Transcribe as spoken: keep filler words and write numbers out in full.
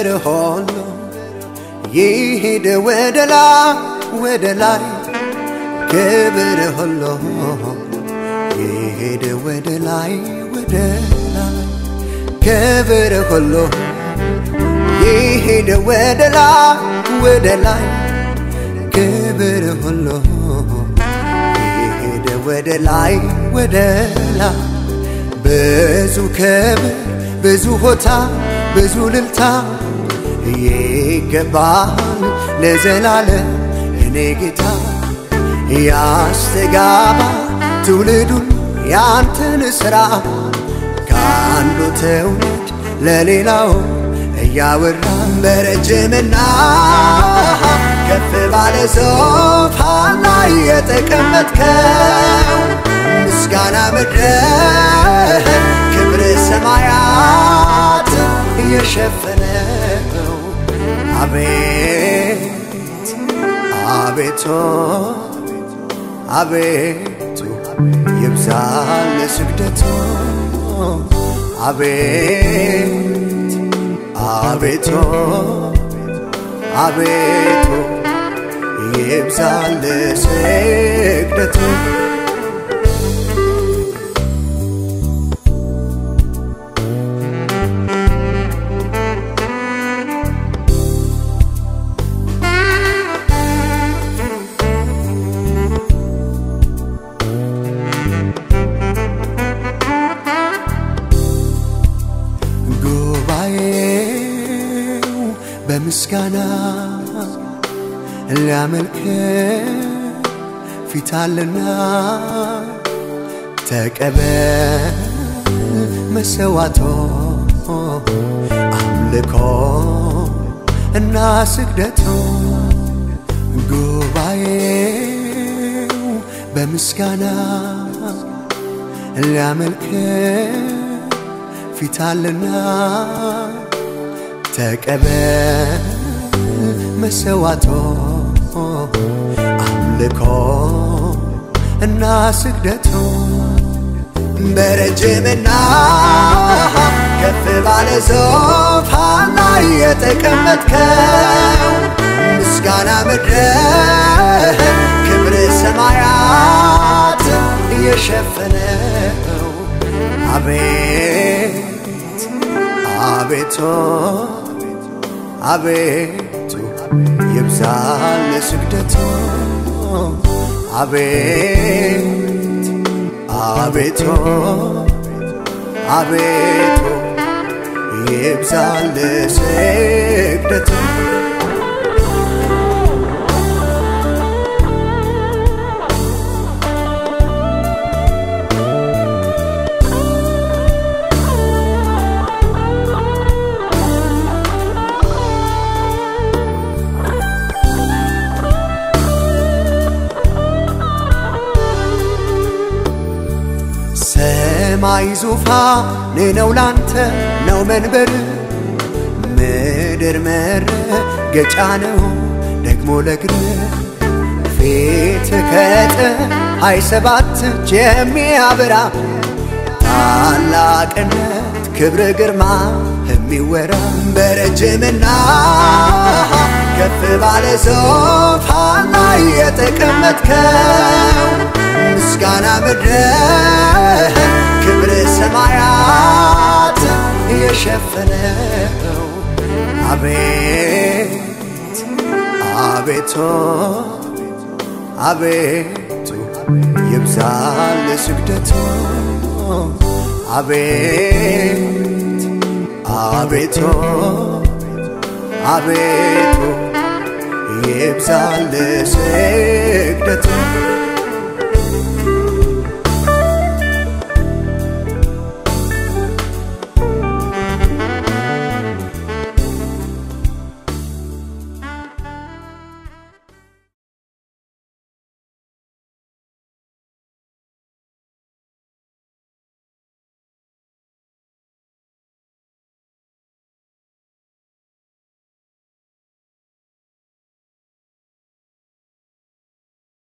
كبر هولو يهيد ودلاي ودلاي كبر هولو يهيد ودلاي ودلاي كبر هولو يهيد ودلاي ودلاي كبر هولو يهيد ودلاي ودلاي بزو كبر بزو هوتا بزو للتا يقبال لزلالة ينقتا ياستقابا تولدون يانتن سرا كاندو تولد لليلاو ياوران برجمنا كف بالزوف هالا يتكمتكو مسكانا مدره كبر السمايات يشفنه عبيت عبيتو عبيتو يبزال سجدتو عبيت عبيتو عبيتو يبزال سجدتو بمسكانا اللي عملك في تعلنا تكبر مسواته أملكه الناس قدته قبايو بمسكانا اللي عملك في تعلنا تكبر مسواته أملكه الناس قدته برجمنا كف بالزوف هالا يتكمتكو مسكانا مدره كبر السمايات يشفنه عبيت عبيتو عبيتو يبزال سجدتو عبيت عبيتو عبيتو يبزال سجدتو سماي زوفان نو لانت نو منبر مدر مر ገጫነው ደግሞ ለግር ፊት ከተ ሃይ ሰባት የሚያበራ ታላቅነት ክብር ግርማ የሚወራ በረጅምና ከፍ ባለ ዙፋን ላይ የተቀመጥከው ምስጋና ምድር ክብር ሰማያት የሸፈነው አቤት አቤቱ አቤቱ ይብዛል ስግደቱ አቤት አቤቱ አቤቱ ይብዛል ስግደቱ